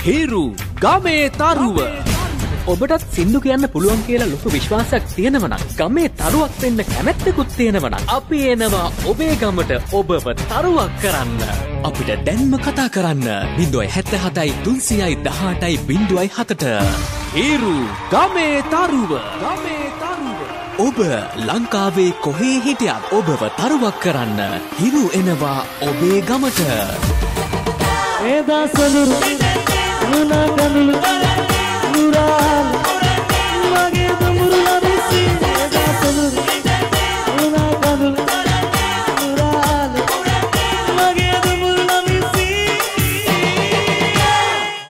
හේරු ගමේ තරුව. ඔබටත් සින්දු කියන්න පුළුවන් කියලා ලොකු විශ්වාසයක් තියෙනවා නම් ගමේ තරුවක් වෙන්න කැමැත්තකුත් තියෙනවා නම් අපි එනවා ඔබේ ගමට ඔබව තරුවක් කරන්න. අපිට දැන්ම කතා කරන්න 077 318 018. හේරු ගමේ තරුව. ඔබ ලංකාවේ කොහේ හිටියත් ඔබව තරුවක් කරන්න හිරු එනවා ඔබේ ගමට. එදා සඳුරු නුනා කඳුළු නුරා